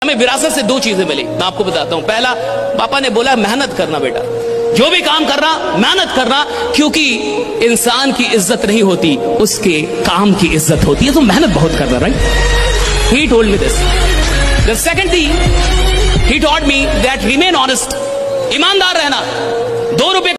हमें विरासत से दो चीजें मिली, मैं आपको बताता हूं। पहला, पापा ने बोला मेहनत करना बेटा, जो भी काम करना मेहनत करना, क्योंकि इंसान की इज्जत नहीं होती, उसके काम की इज्जत होती है, तो मेहनत बहुत करना। Right, he told me this. The second thing he taught me that remain honest, ईमानदार रहना। 2 रुपए